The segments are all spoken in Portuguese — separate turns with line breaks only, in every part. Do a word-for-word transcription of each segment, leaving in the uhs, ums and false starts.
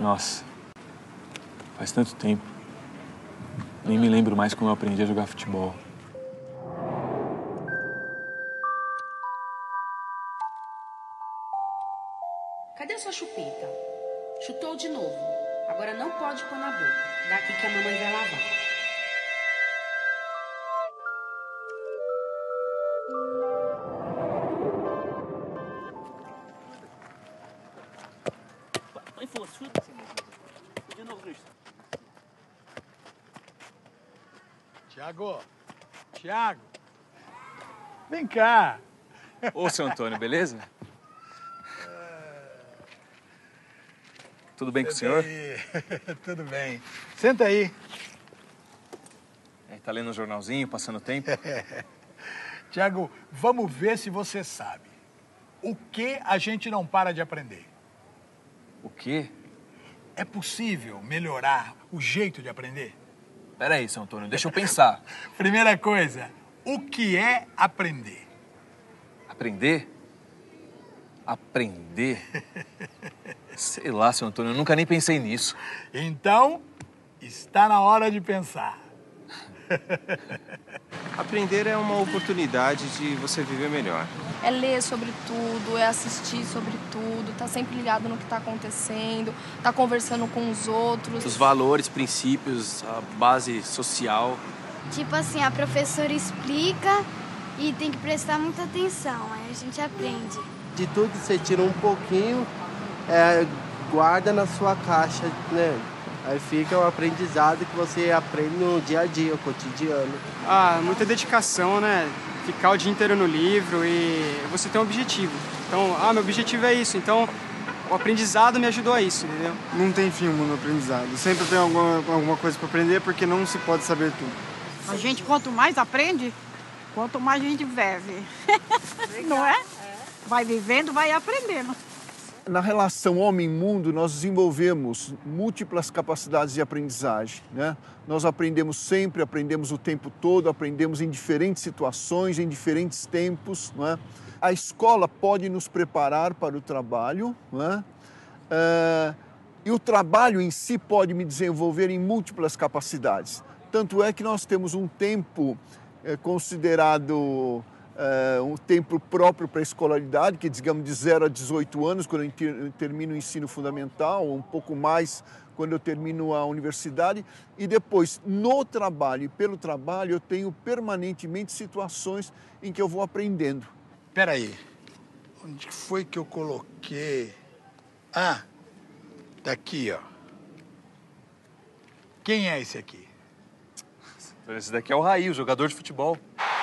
Nossa, faz tanto tempo. Nem me lembro mais como eu aprendi a jogar futebol.
Cadê a sua chupeta? Chutou de novo. Agora não pode pôr na boca. Dá aqui que a mamãe vai lavar.
Tiago, Tiago, vem cá.
Ô, seu Antônio, beleza? Tudo bem com o senhor?
Aí. Tudo bem. Senta aí.
É, tá lendo um jornalzinho, passando tempo?
Tiago, vamos ver se você sabe. O que a gente não para de aprender?
O quê?
É possível melhorar o jeito de aprender?
Pera aí, seu Antônio, deixa eu pensar.
Primeira coisa, o que é aprender?
Aprender? Aprender? Sei lá, seu Antônio, eu nunca nem pensei nisso.
Então, está na hora de pensar.
Aprender é uma oportunidade de você viver melhor.
É ler sobre tudo, é assistir sobre tudo, tá sempre ligado no que tá acontecendo, tá conversando com os outros.
Os valores, princípios, a base social.
Tipo assim, a professora explica e tem que prestar muita atenção, aí a gente aprende.
De tudo você tira um pouquinho, é, guarda na sua caixa, né? Aí fica o aprendizado que você aprende no dia a dia, cotidiano.
Ah, muita dedicação, né? Ficar o dia inteiro no livro e você tem um objetivo. Então, ah, meu objetivo é isso, então o aprendizado me ajudou a isso, entendeu?
Não tem fim o mundo aprendizado. Sempre tem alguma, alguma coisa para aprender porque não se pode saber tudo.
A gente, quanto mais aprende, quanto mais a gente vive. Não é? Vai vivendo, vai aprendendo.
Na relação homem-mundo, nós desenvolvemos múltiplas capacidades de aprendizagem, né? Nós aprendemos sempre, aprendemos o tempo todo, aprendemos em diferentes situações, em diferentes tempos, não é? A escola pode nos preparar para o trabalho, não é? Uh, e o trabalho em si pode me desenvolver em múltiplas capacidades. Tanto é que nós temos um tempo é, considerado... Uh, um tempo próprio para a escolaridade, que digamos de zero a dezoito anos, quando eu, ter, eu termino o ensino fundamental, ou um pouco mais quando eu termino a universidade, e depois no trabalho e pelo trabalho eu tenho permanentemente situações em que eu vou aprendendo.
Espera aí, onde foi que eu coloquei? Ah, daqui, ó. Quem é esse aqui?
Esse daqui é o Raí, o jogador de futebol.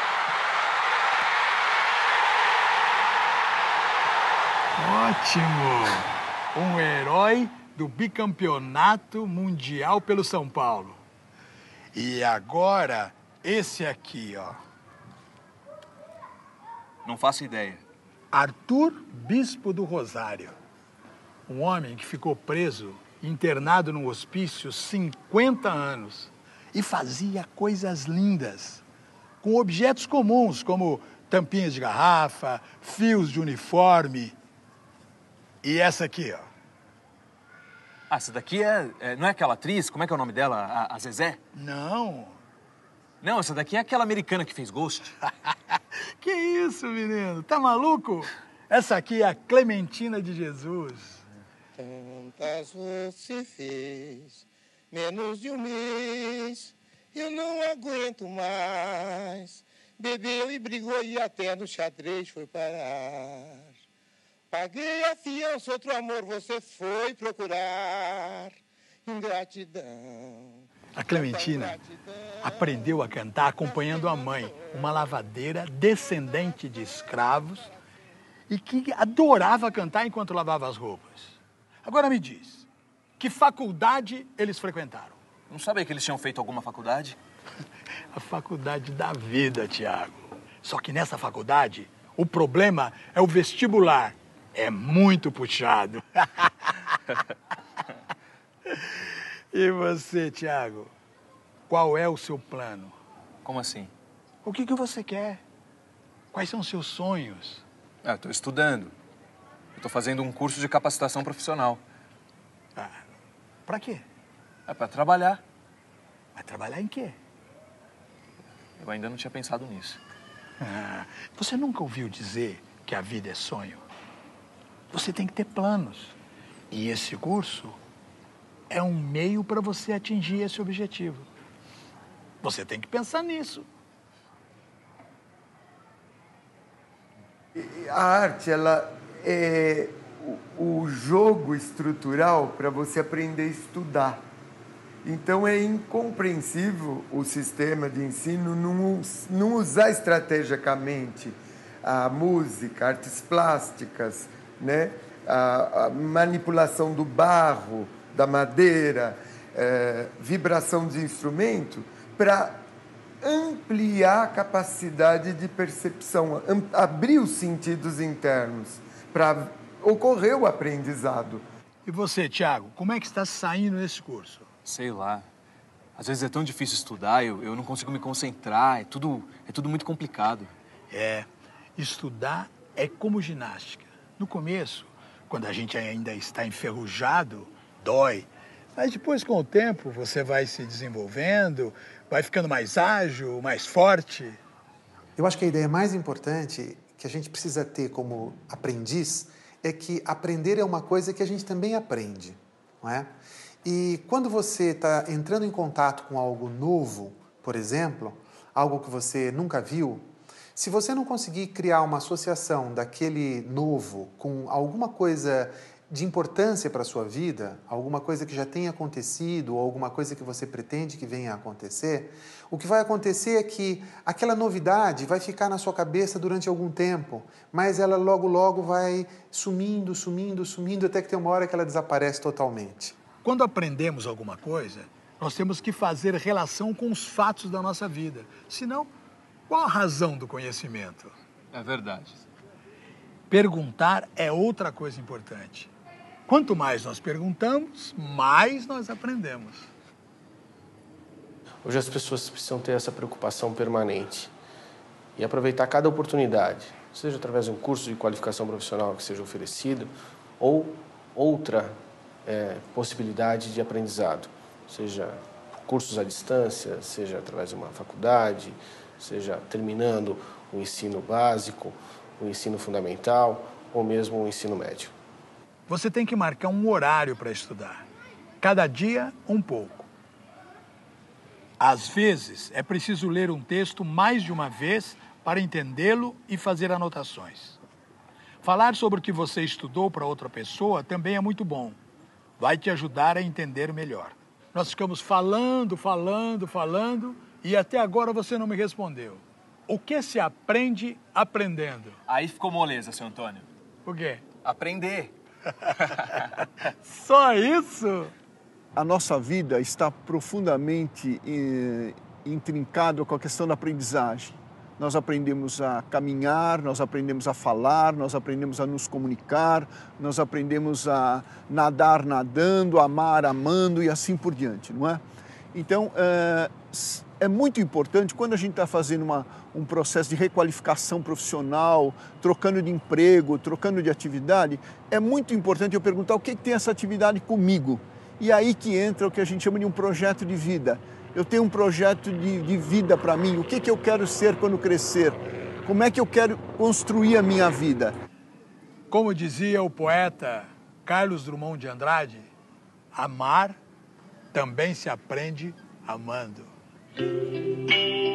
Ótimo! Um herói do bicampeonato mundial pelo São Paulo. E agora, esse aqui, ó.
Não faço ideia.
Arthur Bispo do Rosário. Um homem que ficou preso, internado num hospício cinquenta anos. E fazia coisas lindas, com objetos comuns, como tampinhas de garrafa, fios de uniforme. E essa aqui, ó.
Ah, essa daqui é, é... Não é aquela atriz? Como é que é o nome dela? A, a Zezé?
Não.
Não, essa daqui é aquela americana que fez Ghost.
Que isso, menino? Tá maluco? Essa aqui é a Clementina de Jesus.
Tantas você fez, menos de um mês, eu não aguento mais. Bebeu e brigou e até no xadrez foi parar. Paguei a fiança, outro amor você foi procurar. Ingratidão.
A Clementina aprendeu a cantar acompanhando a mãe, uma lavadeira descendente de escravos e que adorava cantar enquanto lavava as roupas. Agora me diz, que faculdade eles frequentaram?
Não sabia que eles tinham feito alguma faculdade?
A faculdade da vida, Tiago. Só que nessa faculdade, o problema é o vestibular. É muito puxado. E você, Tiago? Qual é o seu plano?
Como assim?
O que, que você quer? Quais são os seus sonhos?
Ah, eu tô estudando. Eu tô fazendo um curso de capacitação profissional.
Ah, Pra quê?
É pra trabalhar.
Vai trabalhar em quê?
Eu ainda não tinha pensado nisso.
Ah, você nunca ouviu dizer que a vida é sonho? Você tem que ter planos. E esse curso é um meio para você atingir esse objetivo. Você tem que pensar nisso.
A arte, ela é o, o jogo estrutural para você aprender a estudar. Então, é incompreensível o sistema de ensino não, não usar estrategicamente a música, artes plásticas, né? a, a manipulação do barro, da madeira, é, vibração de instrumento, para ampliar a capacidade de percepção, abrir os sentidos internos, para ocorrer o aprendizado.
E você, Tiago, como é que está saindo nesse curso?
Sei lá. Às vezes é tão difícil estudar, eu, eu não consigo me concentrar, é tudo, é tudo muito complicado.
É, estudar é como ginástica. No começo, quando a gente ainda está enferrujado, dói. Mas depois, com o tempo, você vai se desenvolvendo, vai ficando mais ágil, mais forte.
Eu acho que a ideia mais importante que a gente precisa ter como aprendiz é que aprender é uma coisa que a gente também aprende, não é? E quando você está entrando em contato com algo novo, por exemplo, algo que você nunca viu, se você não conseguir criar uma associação daquele novo com alguma coisa de importância para a sua vida, alguma coisa que já tenha acontecido ou alguma coisa que você pretende que venha a acontecer, o que vai acontecer é que aquela novidade vai ficar na sua cabeça durante algum tempo, mas ela logo, logo vai sumindo, sumindo, sumindo, até que tem uma hora que ela desaparece totalmente.
Quando aprendemos alguma coisa, nós temos que fazer relação com os fatos da nossa vida. Senão, qual a razão do conhecimento?
É verdade.
Perguntar é outra coisa importante. Quanto mais nós perguntamos, mais nós aprendemos.
Hoje as pessoas precisam ter essa preocupação permanente e aproveitar cada oportunidade, seja através de um curso de qualificação profissional que seja oferecido ou outra é, possibilidade de aprendizado, seja cursos à distância, seja através de uma faculdade, seja terminando o ensino básico, o ensino fundamental ou mesmo o ensino médio.
Você tem que marcar um horário para estudar. Cada dia, um pouco. Às vezes, é preciso ler um texto mais de uma vez para entendê-lo e fazer anotações. Falar sobre o que você estudou para outra pessoa também é muito bom. Vai te ajudar a entender melhor. Nós ficamos falando, falando, falando e até agora você não me respondeu. O que se aprende aprendendo?
Aí ficou moleza, seu Antônio.
O quê?
Aprender.
Só isso?
A nossa vida está profundamente eh, intrincada com a questão da aprendizagem. Nós aprendemos a caminhar, nós aprendemos a falar, nós aprendemos a nos comunicar, nós aprendemos a nadar nadando, amar amando e assim por diante, não é? Então, é, é muito importante, quando a gente está fazendo uma, um processo de requalificação profissional, trocando de emprego, trocando de atividade, é muito importante eu perguntar o que, que tem essa atividade comigo. E aí que entra o que a gente chama de um projeto de vida. Eu tenho um projeto de, de vida para mim, o que, que eu quero ser quando crescer? Como é que eu quero construir a minha vida?
Como dizia o poeta Carlos Drummond de Andrade, amar também se aprende amando.